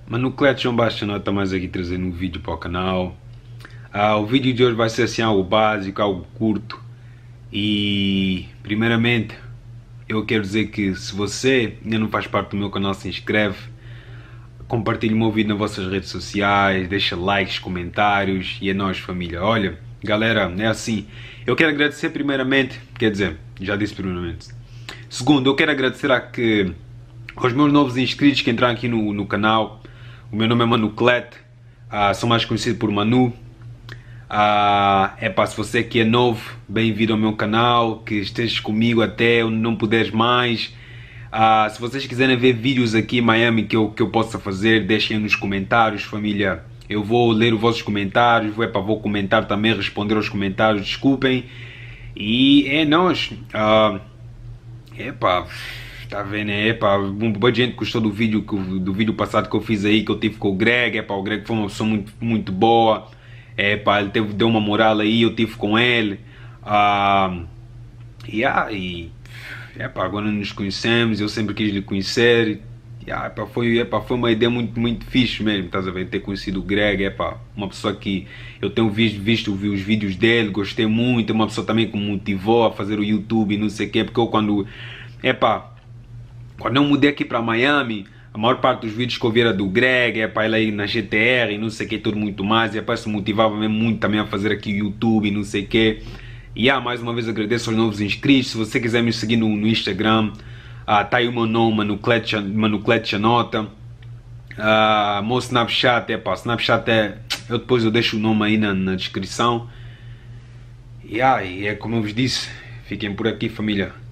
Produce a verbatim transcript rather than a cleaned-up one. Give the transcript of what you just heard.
Mano, Cleto João Bastianota tá mais aqui trazendo um vídeo para o canal. Ah, o vídeo de hoje vai ser assim algo básico, algo curto. E primeiramente eu quero dizer que se você ainda não faz parte do meu canal, se inscreve, compartilhe o meu vídeo nas vossas redes sociais, deixa likes, comentários e é nóis, família. Olha, galera, é assim, eu quero agradecer primeiramente, quer dizer, já disse primeiramente. Segundo, eu quero agradecer a que, aos meus novos inscritos que entraram aqui no, no canal. O meu nome é Mano Cleto, uh, sou mais conhecido por Manu. Uh, é para se você que é novo, bem-vindo ao meu canal, que estejas comigo até onde não puderes mais. Uh, se vocês quiserem ver vídeos aqui em Miami que eu, que eu possa fazer, deixem nos comentários, família. Eu vou ler os vossos comentários, vou, epa, vou comentar também, responder aos comentários, desculpem. E é nós. Uh, epa, tá vendo? Epa, muita gente gostou do vídeo, do vídeo passado que eu fiz aí, que eu tive com o Greg. Epa, o Greg foi uma pessoa muito, muito boa. Epa, ele teve, deu uma moral aí, eu tive com ele. Uh, yeah, e epa, agora nos conhecemos, eu sempre quis lhe conhecer. Yeah, epa, foi, epa, foi uma ideia muito, muito fixe mesmo, estás a ver? Ter conhecido o Greg, epa, uma pessoa que eu tenho visto, visto os vídeos dele, gostei muito. É uma pessoa também que me motivou a fazer o YouTube e não sei o quê, porque eu quando, epa, quando eu mudei aqui para Miami, a maior parte dos vídeos que eu vi era do Greg, é para ele aí na G T R e não sei o que, tudo muito mais. E depois se motivava mesmo muito também a fazer aqui o YouTube e não sei o que. E ah, mais uma vez agradeço aos novos inscritos. Se você quiser me seguir no, no Instagram, ah, tá aí o meu nome, Mano Cleto Chanota. Ah, meu Snapchat, é pá, Snapchat é. Eu depois eu deixo o nome aí na, na descrição. E ah, e é como eu vos disse, fiquem por aqui, família.